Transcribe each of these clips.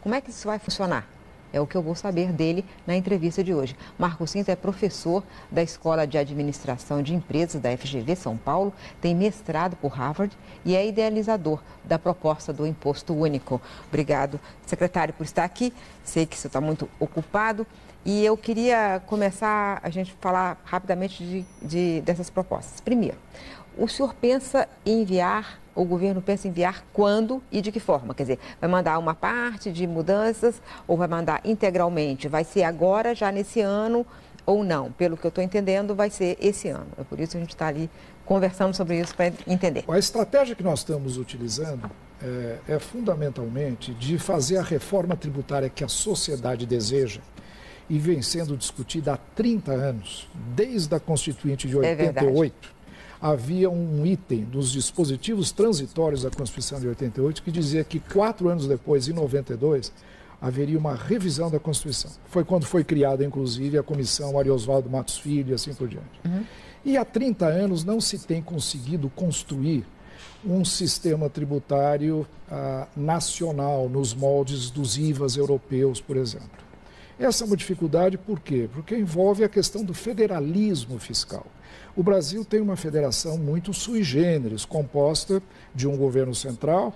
Como é que isso vai funcionar? É o que eu vou saber dele na entrevista de hoje. Marco Cintra é professor da Escola de Administração de Empresas da FGV São Paulo, tem mestrado por Harvard e é idealizador da proposta do Imposto Único. Obrigado, secretário, por estar aqui. Sei que você está muito ocupado e eu queria começar a gente falar rapidamente dessas propostas. Primeiro, o senhor pensa em enviar, o governo pensa em enviar quando e de que forma? Quer dizer, vai mandar uma parte de mudanças ou vai mandar integralmente? Vai ser agora, já nesse ano ou não? Pelo que eu estou entendendo, vai ser esse ano. É por isso que a gente está ali conversando sobre isso para entender. A estratégia que nós estamos utilizando é fundamentalmente de fazer a reforma tributária que a sociedade deseja e vem sendo discutida há 30 anos, desde a Constituinte de 88. Havia um item dos dispositivos transitórios da Constituição de 88 que dizia que 4 anos depois, em 92, haveria uma revisão da Constituição. Foi quando foi criada, inclusive, a Comissão Maria Oswaldo Matos Filho e assim por diante. E há 30 anos não se tem conseguido construir um sistema tributário nacional nos moldes dos IVAs europeus, por exemplo. Essa é uma dificuldade por quê? Porque envolve a questão do federalismo fiscal. O Brasil tem uma federação muito sui generis, composta de um governo central,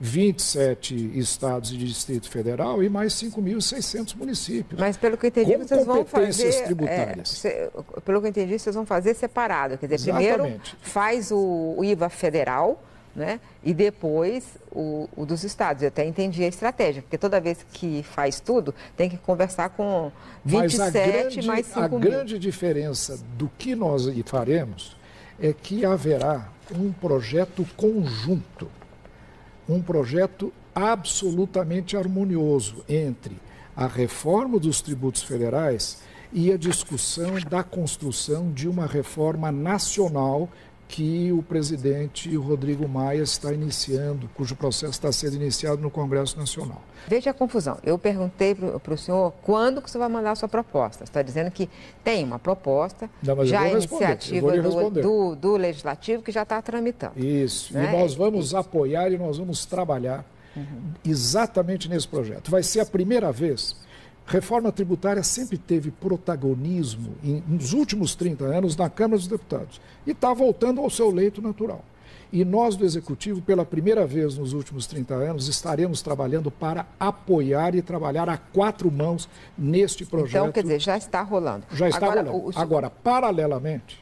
27 estados e Distrito Federal e mais 5.600 municípios. Mas pelo que eu entendi, vocês vão fazer tributárias. Pelo que eu entendi, vocês vão fazer separado. Quer dizer, primeiro faz o IVA federal, né? E depois o dos estados. Eu até entendi a estratégia, porque toda vez que faz tudo, tem que conversar com 27 mais 5 mil. A grande diferença do que nós faremos é que haverá um projeto conjunto, um projeto absolutamente harmonioso entre a reforma dos tributos federais e a discussão da construção de uma reforma nacional que o presidente Rodrigo Maia está iniciando, cujo processo está sendo iniciado no Congresso Nacional. Veja a confusão. Eu perguntei para o senhor quando que você vai mandar a sua proposta. Você está dizendo que tem uma proposta, já é iniciativa do Legislativo que já está tramitando. Isso, né? E nós vamos apoiar e nós vamos trabalhar exatamente nesse projeto. Vai ser a primeira vez. Reforma tributária sempre teve protagonismo nos últimos 30 anos na Câmara dos Deputados e está voltando ao seu leito natural. E nós do Executivo, pela primeira vez nos últimos 30 anos, estaremos trabalhando para apoiar e trabalhar a 4 mãos neste projeto. Então, quer dizer, já está rolando. Já está rolando. Agora, paralelamente,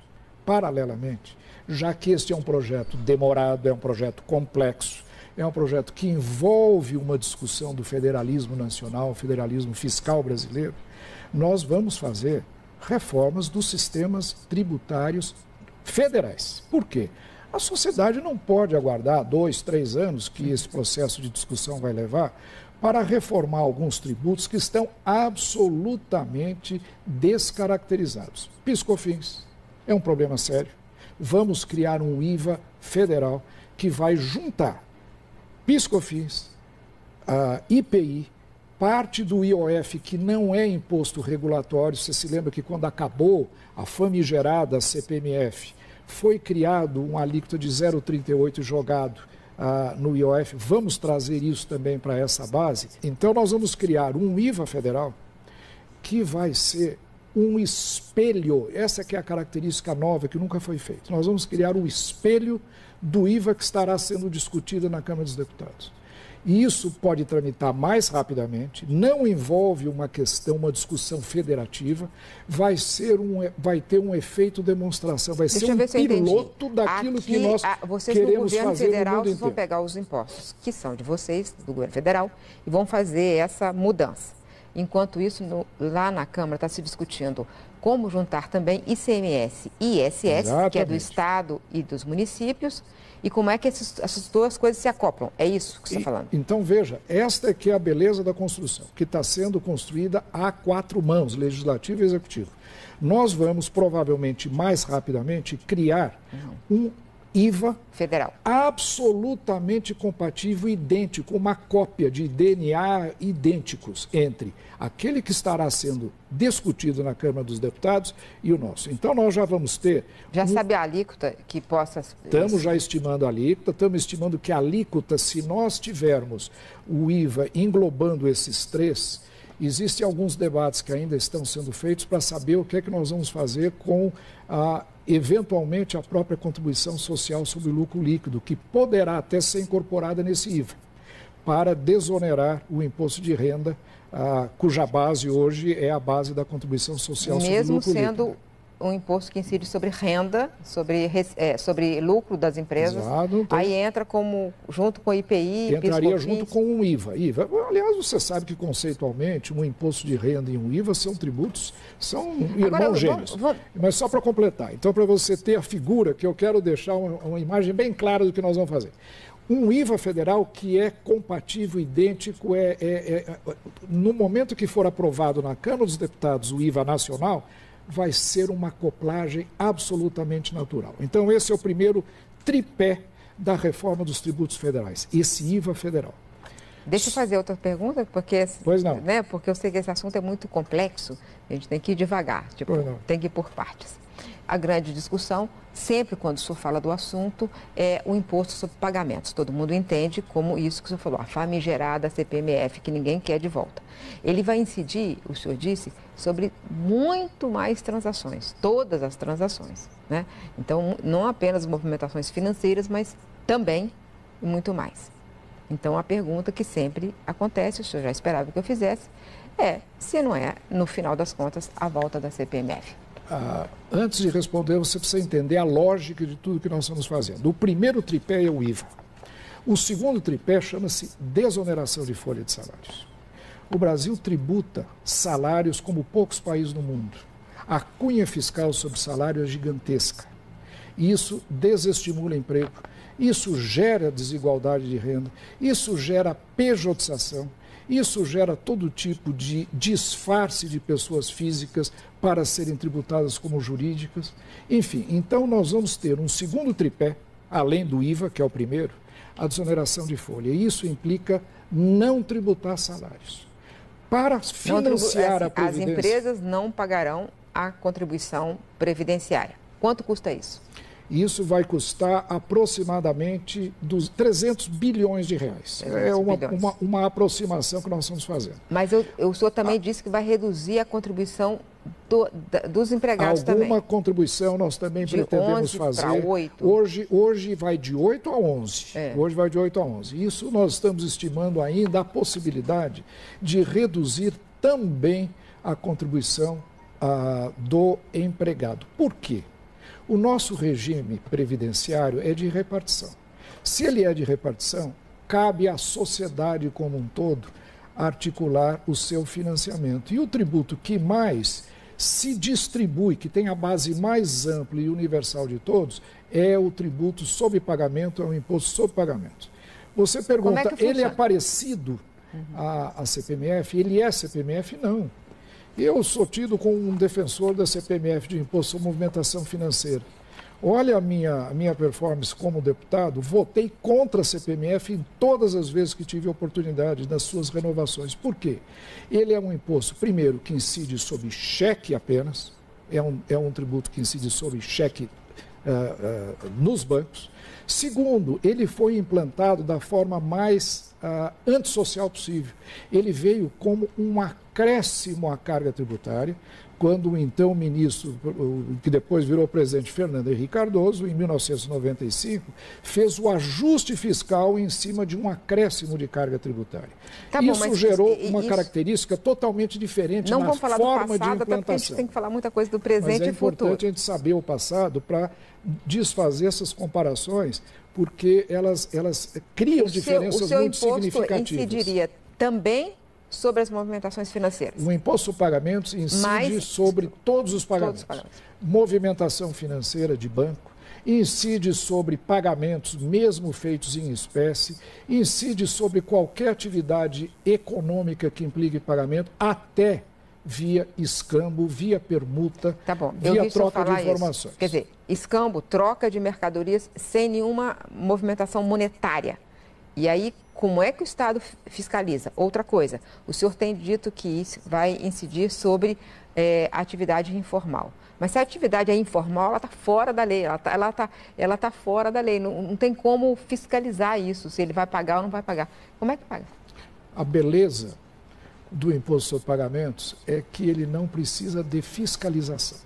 já que este é um projeto demorado, é um projeto complexo, é um projeto que envolve uma discussão do federalismo nacional, federalismo fiscal brasileiro, nós vamos fazer reformas dos sistemas tributários federais. Por quê? A sociedade não pode aguardar 2, 3 anos que esse processo de discussão vai levar para reformar alguns tributos que estão absolutamente descaracterizados. PIS/COFINS é um problema sério. Vamos criar um IVA federal que vai juntar PIS/COFINS, IPI, parte do IOF que não é imposto regulatório. Você se lembra que quando acabou a famigerada CPMF, foi criado um alíquota de 0,38 jogado no IOF. Vamos trazer isso também para essa base. Então nós vamos criar um IVA federal que vai ser um espelho, essa que é a característica nova que nunca foi feita. Nós vamos criar um espelho do IVA que estará sendo discutida na Câmara dos Deputados. E isso pode tramitar mais rapidamente, não envolve uma questão, uma discussão federativa, vai ter um efeito demonstração, vai ser um piloto daquilo que nós queremos fazer no mundo inteiro. Vocês no governo federal vão pegar os impostos que são de vocês, do governo federal, e vão fazer essa mudança. Enquanto isso, lá na Câmara está se discutindo como juntar também ICMS e ISS, exatamente, que é do Estado e dos municípios, e como é que essas duas coisas se acoplam. É isso que você está falando. Então, veja, esta é que é a beleza da construção, que está sendo construída a 4 mãos, Legislativo e Executivo. Nós vamos, provavelmente, mais rapidamente, criar IVA federal. Absolutamente compatível, idêntico, uma cópia de DNA idênticos entre aquele que estará sendo discutido na Câmara dos Deputados e o nosso. Então nós já vamos ter... Já sabe a alíquota que possa... Estamos já estimando a alíquota, estamos estimando que a alíquota, se nós tivermos o IVA englobando esses três, existem alguns debates que ainda estão sendo feitos para saber o que é que nós vamos fazer com eventualmente a própria contribuição social sobre o lucro líquido, que poderá até ser incorporada nesse IVA, para desonerar o imposto de renda, cuja base hoje é a base da contribuição social sobre o lucro líquido. Mesmo sendo um imposto que incide sobre renda, sobre lucro das empresas, Exato, então, aí entra junto com o IPI, entraria junto com um IVA. Aliás, você sabe que conceitualmente um imposto de renda e um IVA são tributos, são irmãos gêmeos. Mas só para completar, então para você ter a figura, que eu quero deixar uma imagem bem clara do que nós vamos fazer. Um IVA federal que é compatível, idêntico, no momento que for aprovado na Câmara dos Deputados o IVA nacional, vai ser uma acoplagem absolutamente natural. Então, esse é o primeiro tripé da reforma dos tributos federais, esse IVA federal. Deixa eu fazer outra pergunta, porque, pois não. Né, porque eu sei que esse assunto é muito complexo, a gente tem que ir devagar, tem que ir por partes. A grande discussão, sempre quando o senhor fala do assunto, é o imposto sobre pagamentos. Todo mundo entende como isso que o senhor falou, a famigerada CPMF, que ninguém quer de volta. Ele vai incidir, o senhor disse, sobre muito mais transações, todas as transações, né? Então, não apenas movimentações financeiras, mas também muito mais. Então, a pergunta que sempre acontece, o senhor já esperava que eu fizesse, é se não é, no final das contas, a volta da CPMF. Antes de responder, você precisa entender a lógica de tudo que nós estamos fazendo. O primeiro tripé é o IVA. O segundo tripé chama-se desoneração de folha de salários. O Brasil tributa salários como poucos países no mundo. A cunha fiscal sobre salário é gigantesca. Isso desestimula emprego, isso gera desigualdade de renda, isso gera pejotização, isso gera todo tipo de disfarce de pessoas físicas para serem tributadas como jurídicas. Enfim, então nós vamos ter um segundo tripé, além do IVA, que é o primeiro, a desoneração de folha. E isso implica não tributar salários. Para financiar a Previdência... As empresas não pagarão a contribuição previdenciária. Quanto custa isso? Isso vai custar aproximadamente 300 bilhões de reais. É uma aproximação que nós estamos fazendo. Mas o senhor também disse que vai reduzir a contribuição dos empregados também. Alguma contribuição nós também pretendemos fazer. Para 8. Hoje vai de 8 a 11. Hoje vai de 8 a 11. Isso nós estamos estimando ainda a possibilidade de reduzir também a contribuição do empregado. Por quê? O nosso regime previdenciário é de repartição. Se ele é de repartição, cabe à sociedade como um todo articular o seu financiamento. E o tributo que mais se distribui, que tem a base mais ampla e universal de todos, é o tributo sobre pagamento, é o imposto sobre pagamento. Você pergunta, ele é parecido à CPMF? Ele é CPMF? Não. Eu sou tido como um defensor da CPMF, de Imposto sobre Movimentação Financeira. Olha a minha performance como deputado, votei contra a CPMF em todas as vezes que tive oportunidade das suas renovações. Por quê? Ele é um imposto, primeiro, que incide sobre cheque apenas, é um tributo que incide sobre cheque nos bancos. Segundo, ele foi implantado da forma mais antissocial possível. Ele veio como um acréscimo à carga tributária, quando o então ministro, que depois virou presidente, Fernando Henrique Cardoso, em 1995, fez o ajuste fiscal em cima de um acréscimo de carga tributária. Isso gerou uma característica totalmente diferente na forma de implantação. Porque a gente tem que falar muita coisa do presente e futuro. Mas é importante a gente saber o passado para desfazer essas comparações, porque elas criam diferenças muito significativas. O seu imposto incidiria também sobre as movimentações financeiras? O imposto sobre pagamentos incide sobre todos os pagamentos. Movimentação financeira de banco, incide sobre pagamentos, mesmo feitos em espécie, incide sobre qualquer atividade econômica que implique pagamento, até via escambo, via permuta, via troca de informações. Quer dizer, escambo, troca de mercadorias sem nenhuma movimentação monetária. E aí, como é que o Estado fiscaliza? Outra coisa, o senhor tem dito que isso vai incidir sobre a atividade informal. Mas se a atividade é informal, ela está fora da lei, ela tá fora da lei. Não tem como fiscalizar isso, se ele vai pagar ou não vai pagar. Como é que paga? A beleza do imposto sobre pagamentos é que ele não precisa de fiscalização.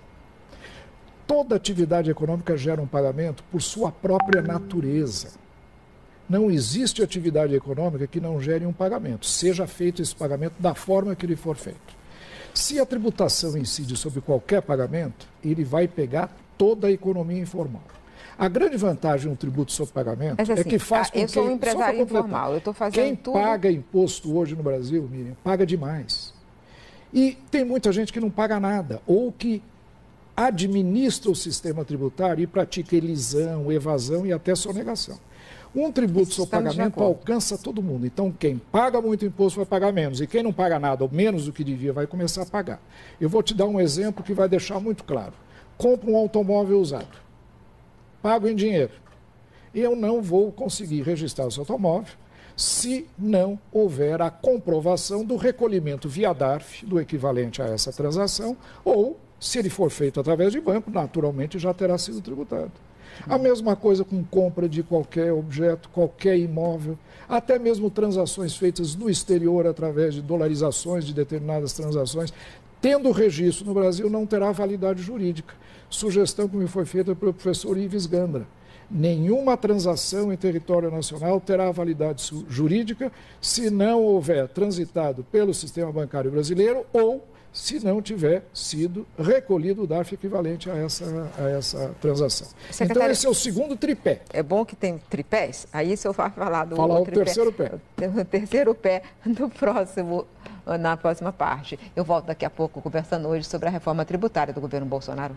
Toda atividade econômica gera um pagamento por sua própria natureza. Não existe atividade econômica que não gere um pagamento, seja feito esse pagamento da forma que ele for feito. Se a tributação incide sobre qualquer pagamento, ele vai pegar toda a economia informal. A grande vantagem do tributo sobre pagamento é que faz com que... Eu sou um empresário informal, eu estou fazendo quem tudo... paga imposto hoje no Brasil, Miriam, paga demais. E tem muita gente que não paga nada, ou que administra o sistema tributário e pratica elisão, evasão e até sonegação. Um tributo sobre pagamento alcança todo mundo. Então, quem paga muito imposto vai pagar menos. E quem não paga nada, ou menos do que devia, vai começar a pagar. Eu vou te dar um exemplo que vai deixar muito claro. Compro um automóvel usado. Pago em dinheiro. Eu não vou conseguir registrar esse automóvel se não houver a comprovação do recolhimento via DARF, do equivalente a essa transação, ou, se ele for feito através de banco, naturalmente já terá sido tributado. A mesma coisa com compra de qualquer objeto, qualquer imóvel, até mesmo transações feitas no exterior através de dolarizações de determinadas transações. Tendo registro no Brasil, não terá validade jurídica. Sugestão que me foi feita pelo professor Ives Gandra. Nenhuma transação em território nacional terá validade jurídica se não houver transitado pelo sistema bancário brasileiro ou se não tiver sido recolhido o DARF equivalente a essa transação. Então, esse é o segundo tripé. É bom que tem tripés? Aí, se eu for falar do terceiro pé. O terceiro pé na próxima parte. Eu volto daqui a pouco conversando hoje sobre a reforma tributária do governo Bolsonaro.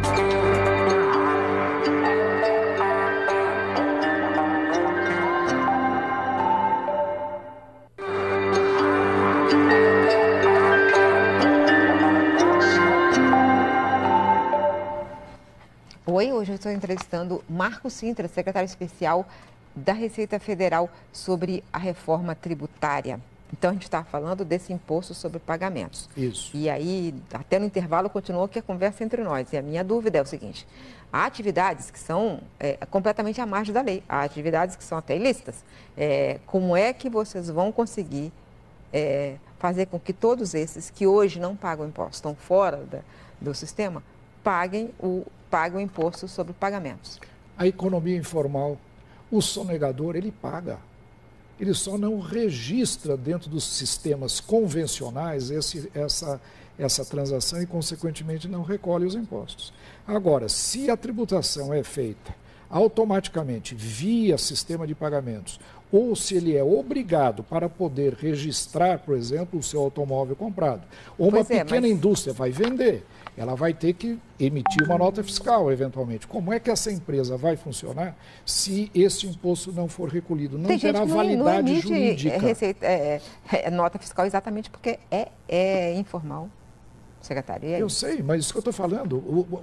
Oi, hoje eu estou entrevistando Marco Cintra, secretário especial da Receita Federal, sobre a reforma tributária. Então, a gente está falando desse imposto sobre pagamentos. Isso. E aí, até no intervalo, continuou aqui a conversa entre nós. E a minha dúvida é o seguinte: há atividades que são completamente à margem da lei, há atividades que são até ilícitas. Como é que vocês vão conseguir fazer com que todos esses que hoje não pagam imposto, estão fora do sistema, paguem o imposto sobre pagamentos? A economia informal, o sonegador, ele paga. Ele só não registra dentro dos sistemas convencionais essa transação e, consequentemente, não recolhe os impostos. Agora, se a tributação é feita automaticamente via sistema de pagamentos, ou se ele é obrigado para poder registrar, por exemplo, o seu automóvel comprado, ou uma pequena indústria vai vender, ela vai ter que emitir uma nota fiscal, eventualmente. Como é que essa empresa vai funcionar se esse imposto não for recolhido? Não terá validade jurídica. Nota fiscal exatamente porque é informal, secretário. Eu sei, mas isso que eu estou falando,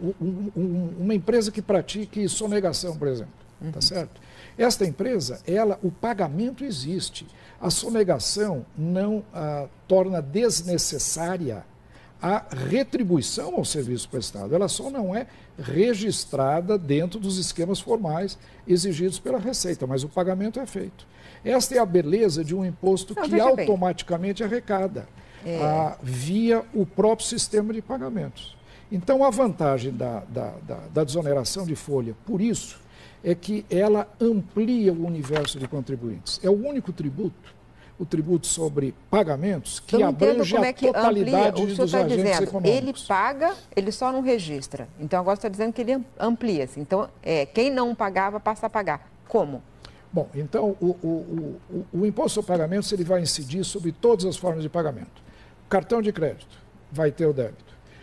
uma empresa que pratique sonegação, por exemplo, tá certo? Esta empresa, o pagamento existe. A sonegação não torna desnecessária a retribuição ao serviço prestado. Ela só não é registrada dentro dos esquemas formais exigidos pela Receita, mas o pagamento é feito. Esta é a beleza de um imposto que automaticamente arrecada via o próprio sistema de pagamentos. Então, a vantagem da desoneração de folha, por isso, é que ela amplia o universo de contribuintes. É o único tributo, o tributo sobre pagamentos, que abrange a totalidade dos agentes econômicos. Ele paga, ele só não registra. Então, agora você está dizendo que ele amplia-se. Então, quem não pagava passa a pagar. Como? Bom, então, o imposto sobre pagamentos ele vai incidir sobre todas as formas de pagamento. Cartão de crédito vai ter o débito.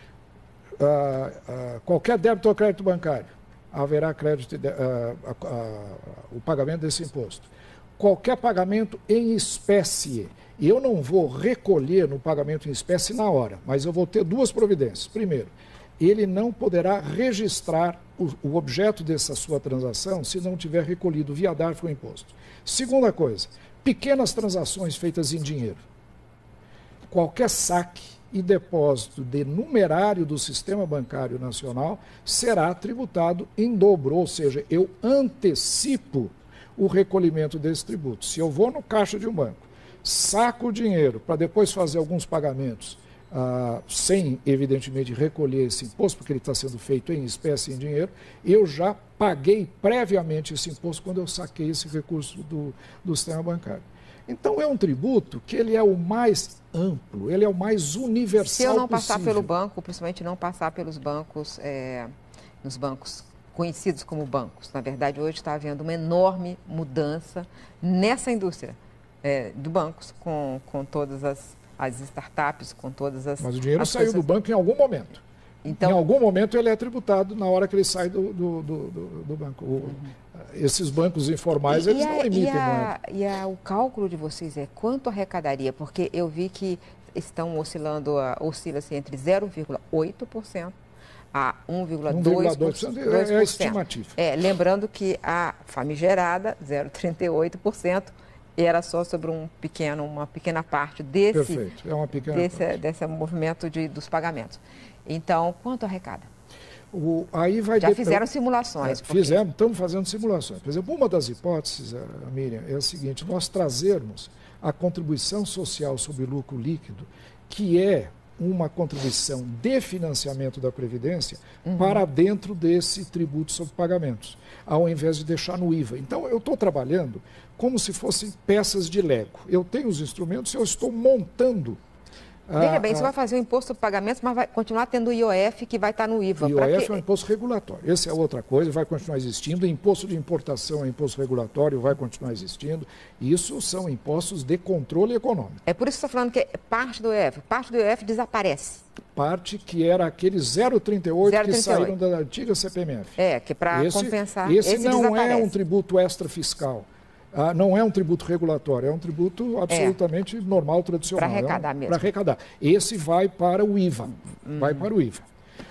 Qualquer débito ou crédito bancário, haverá crédito, o pagamento desse imposto. Qualquer pagamento em espécie. E eu não vou recolher no pagamento em espécie na hora, mas eu vou ter duas providências. Primeiro, ele não poderá registrar o objeto dessa sua transação se não tiver recolhido via DARF o imposto. Segunda coisa, pequenas transações feitas em dinheiro. Qualquer saque e depósito de numerário do Sistema Bancário Nacional será tributado em dobro, ou seja, eu antecipo o recolhimento desse tributo. Se eu vou no caixa de um banco, saco o dinheiro para depois fazer alguns pagamentos, sem, evidentemente, recolher esse imposto, porque ele está sendo feito em espécie, em dinheiro, eu já paguei previamente esse imposto quando eu saquei esse recurso do sistema bancário. Então, é um tributo que ele é o mais amplo, ele é o mais universal possível. Se eu não possível. passar pelo banco, principalmente não passar pelos bancos, nos bancos conhecidos como bancos. Na verdade, hoje está havendo uma enorme mudança nessa indústria de bancos, com todas as startups, com todas as... Mas o dinheiro saiu pessoas... do banco em algum momento. Então, em algum momento ele é tributado na hora que ele sai do banco. Esses bancos informais, eles não emitem moeda. O cálculo de vocês é quanto arrecadaria? Porque eu vi que estão oscila-se entre 0,8% a 1,2%. É a estimativa. Lembrando que a famigerada, 0,38%, era só sobre uma pequena parte desse movimento dos pagamentos. Então, quanto arrecada? Já fizeram simulações? Estamos fazendo simulações. Por exemplo, uma das hipóteses, Miriam, é a seguinte: nós trazermos a contribuição social sobre lucro líquido, que é uma contribuição de financiamento da Previdência, para dentro desse tributo sobre pagamentos, ao invés de deixar no IVA. Então, eu estou trabalhando como se fossem peças de Lego. Eu tenho os instrumentos, eu estou montando. Veja bem, você vai fazer o imposto sobre pagamentos, mas vai continuar tendo o IOF que vai estar no IVA. O IOF é um imposto regulatório. Essa é outra coisa, vai continuar existindo. O imposto de importação é imposto regulatório, vai continuar existindo. Isso são impostos de controle econômico. É por isso que você está falando que parte do IOF desaparece. Parte que era aqueles 0,38 que saíram da antiga CPMF. Que para compensar. Esse não desaparece. É um tributo extrafiscal. Não é um tributo regulatório, é um tributo absolutamente normal, tradicional. Para arrecadar mesmo. Para arrecadar. Esse vai para o IVA. Vai para o IVA.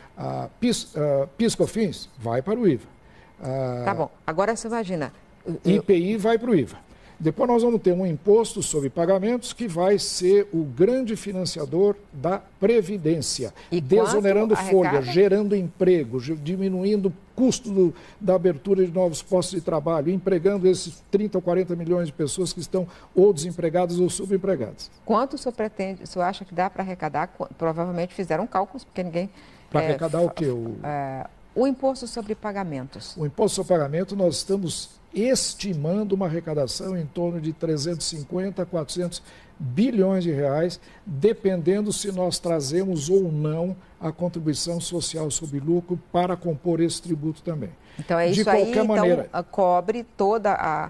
PIS/COFINS vai para o IVA. Tá bom. Agora você imagina. IPI vai para o IVA. Depois nós vamos ter um imposto sobre pagamentos que vai ser o grande financiador da Previdência, desonerando folha, gerando emprego, diminuindo o custo da abertura de novos postos de trabalho, empregando esses 30 ou 40 milhões de pessoas que estão ou desempregadas ou subempregadas. Quanto o senhor pretende, o senhor acha que dá para arrecadar? Provavelmente fizeram cálculos, porque ninguém... Para arrecadar o quê? O imposto sobre pagamentos. O imposto sobre pagamento, nós estamos estimando uma arrecadação em torno de 350 a 400 bilhões de reais, dependendo se nós trazemos ou não a contribuição social sobre lucro para compor esse tributo também. Então é isso de qualquer maneira, então cobre toda a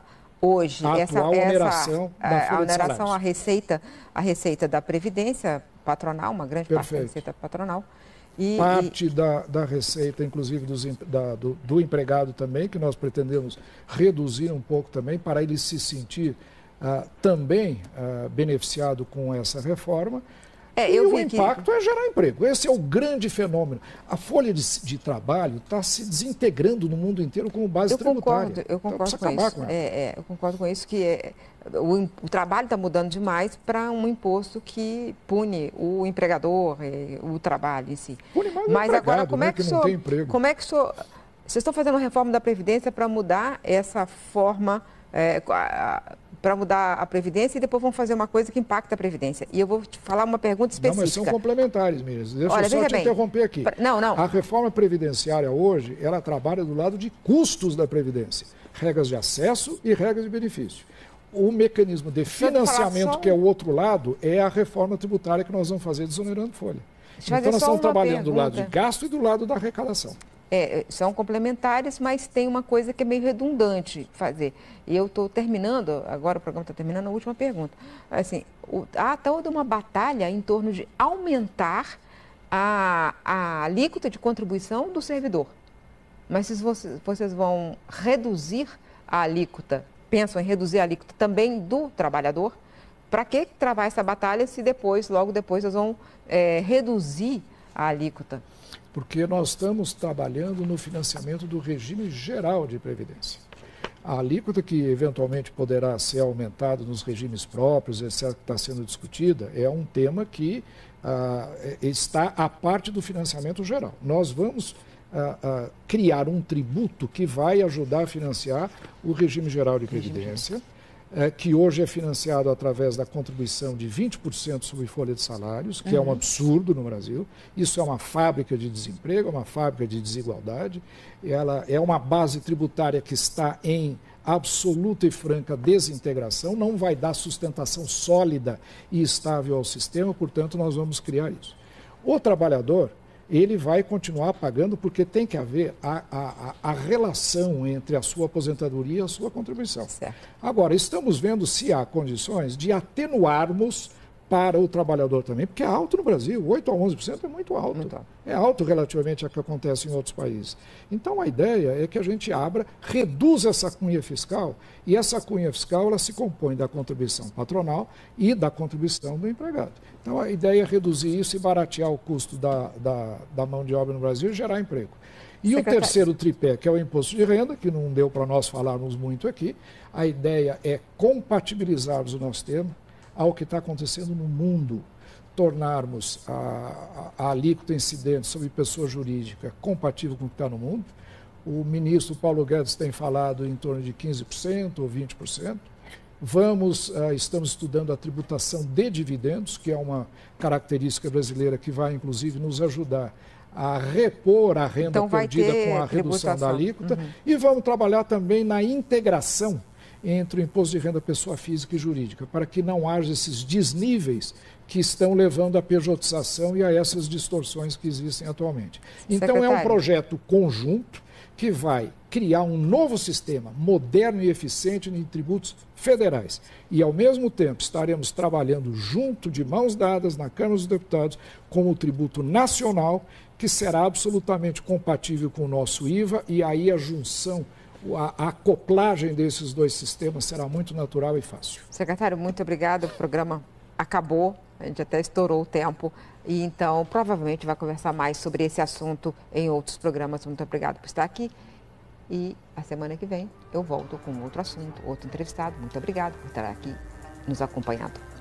oneração a receita da Previdência patronal, uma grande parte da receita patronal. Parte da receita, inclusive do empregado também, que nós pretendemos reduzir um pouco também, para ele se sentir também beneficiado com essa reforma. O impacto é gerar emprego. Esse é o grande fenômeno. A folha de trabalho está se desintegrando no mundo inteiro como base tributária. Eu concordo com isso. Eu concordo com isso, que o trabalho está mudando demais para um imposto que pune o empregador, o trabalho em si. Pune mais mas agora, como é que não tem emprego? Como é que vocês estão fazendo uma reforma da Previdência para mudar essa forma... para mudar a Previdência, e depois vão fazer uma coisa que impacta a Previdência. E eu vou te falar uma pergunta específica. Não, mas são complementares, Miriam. Deixa eu só te interromper aqui. Não. A reforma previdenciária hoje, ela trabalha do lado de custos da Previdência. Regras de acesso e regras de benefício. O mecanismo de financiamento, que é o outro lado, é a reforma tributária que nós vamos fazer desonerando folha. Então nós estamos trabalhando do lado de gasto e do lado da arrecadação. São complementares, mas tem uma coisa que é meio redundante fazer. E eu estou terminando, agora o programa está terminando, a última pergunta. Assim, há toda uma batalha em torno de aumentar a alíquota de contribuição do servidor. Mas se vocês vão reduzir a alíquota, pensam em reduzir a alíquota também do trabalhador, para que travar essa batalha se logo depois, vocês vão reduzir a alíquota porque nós estamos trabalhando no financiamento do regime geral de previdência. A alíquota que eventualmente poderá ser aumentada nos regimes próprios, etc., que está sendo discutida, é um tema que está à parte do financiamento geral. Nós vamos criar um tributo que vai ajudar a financiar o regime geral de previdência, que hoje é financiado através da contribuição de 20% sobre folha de salários, que é um absurdo no Brasil. Isso é uma fábrica de desemprego, é uma fábrica de desigualdade. Ela é uma base tributária que está em absoluta e franca desintegração, não vai dar sustentação sólida e estável ao sistema, portanto, nós vamos criar isso. O trabalhador, ele vai continuar pagando porque tem que haver a relação entre a sua aposentadoria e a sua contribuição. Certo. Agora, estamos vendo se há condições de atenuarmos para o trabalhador também, porque é alto no Brasil, 8% a 11% é muito alto. Muito alto. É alto relativamente ao que acontece em outros países. Então, a ideia é que a gente reduza essa cunha fiscal, e essa cunha fiscal ela se compõe da contribuição patronal e da contribuição do empregado. Então, a ideia é reduzir isso e baratear o custo da mão de obra no Brasil e gerar emprego. E o terceiro tripé, que é o imposto de renda, que não deu para nós falarmos muito aqui, a ideia é compatibilizarmos o nosso tema ao que está acontecendo no mundo, tornarmos a alíquota incidente sobre pessoa jurídica compatível com o que está no mundo. O ministro Paulo Guedes tem falado em torno de 15% ou 20%. Estamos estudando a tributação de dividendos, que é uma característica brasileira que vai, inclusive, nos ajudar a repor a renda perdida com a redução da alíquota. E vamos trabalhar também na integração entre o imposto de renda pessoa física e jurídica, para que não haja esses desníveis que estão levando à pejotização e a essas distorções que existem atualmente. Então, é um projeto conjunto que vai criar um novo sistema moderno e eficiente em tributos federais. E, ao mesmo tempo, estaremos trabalhando junto, de mãos dadas, na Câmara dos Deputados, com o tributo nacional, que será absolutamente compatível com o nosso IVA, e aí a junção, a acoplagem desses dois sistemas será muito natural e fácil. Secretário, muito obrigado. O programa acabou, a gente até estourou o tempo, e então provavelmente vai conversar mais sobre esse assunto em outros programas. Muito obrigado por estar aqui. E a semana que vem eu volto com outro assunto, outro entrevistado. Muito obrigado por estar aqui nos acompanhando.